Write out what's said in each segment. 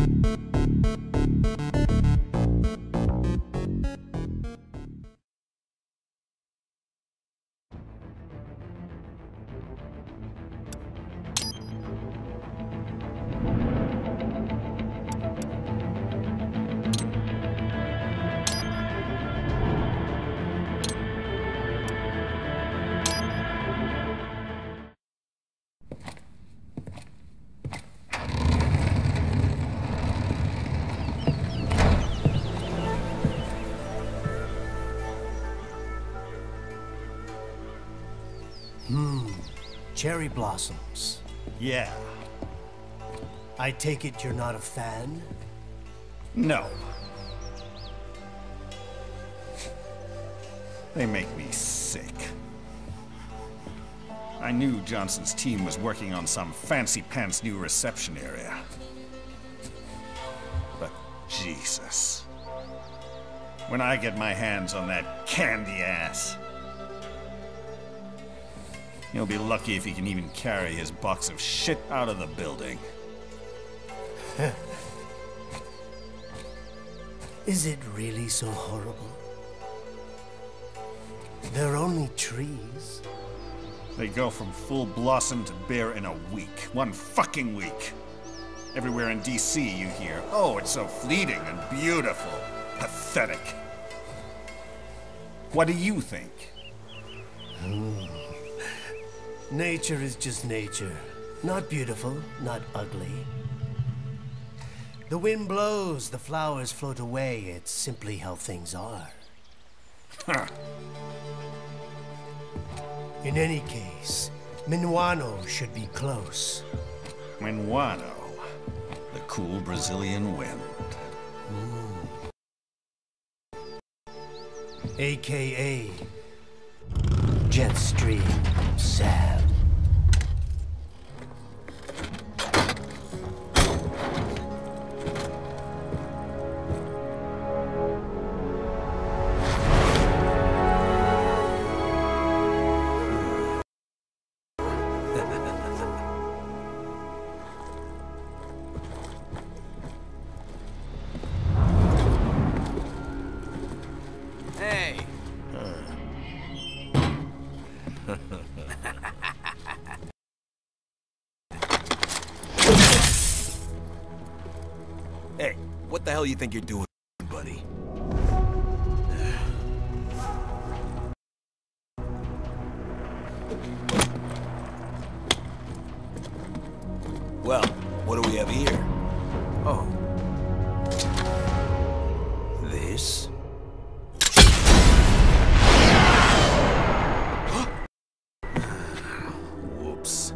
Cherry blossoms. Yeah. I take it you're not a fan? No. They make me sick. I knew Johnson's team was working on some fancy-pants new reception area. But Jesus. When I get my hands on that candy ass, he'll be lucky if he can even carry his box of shit out of the building. Is it really so horrible? They're only trees. They go from full blossom to bare in a week. One fucking week. Everywhere in DC you hear, oh, it's so fleeting and beautiful. Pathetic. What do you think? Nature is just nature. Not beautiful, not ugly. The wind blows, the flowers float away. It's simply how things are. Huh. In any case, Minuano should be close. Minuano, the cool Brazilian wind. AKA Jetstream Sam. Hey, what the hell you think you're doing, buddy? Well, what do we have here? Oh. This? Whoops.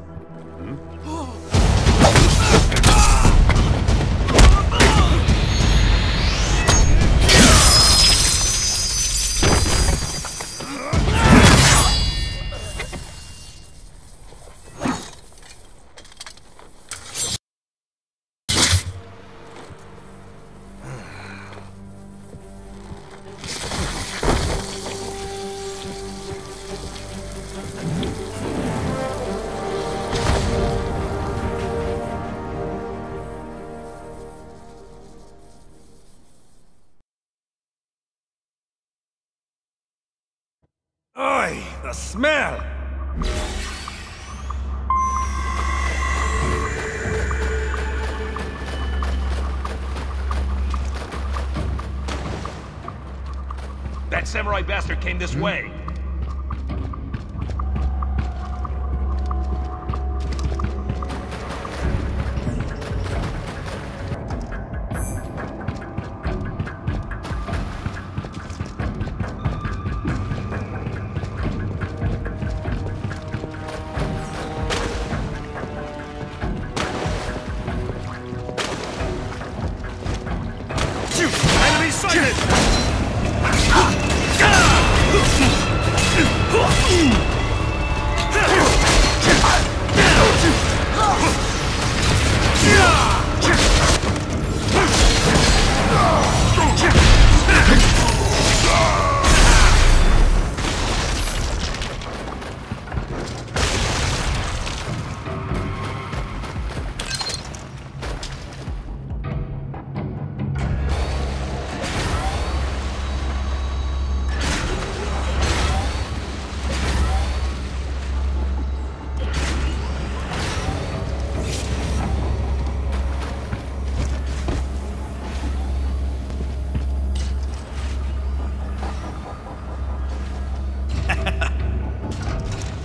Oi, the smell! That samurai bastard came this way. Shoot! Enemy sighted!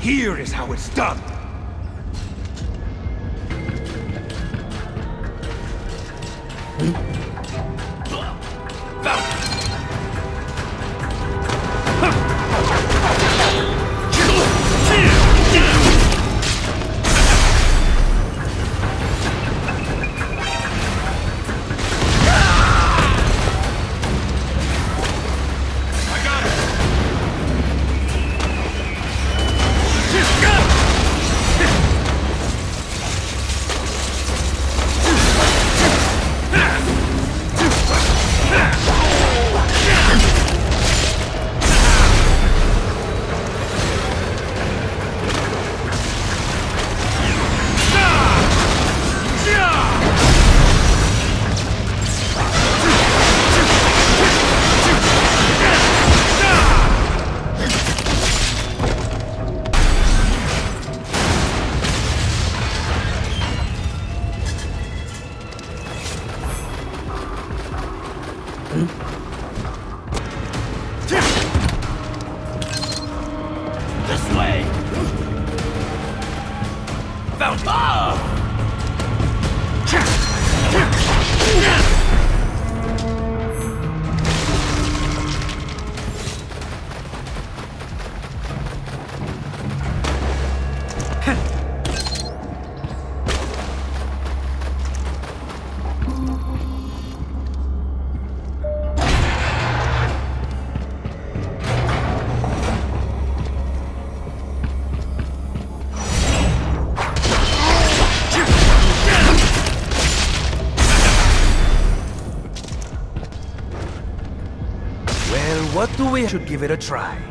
Here is how it's done. This way! Found Well, what do we should give it a try?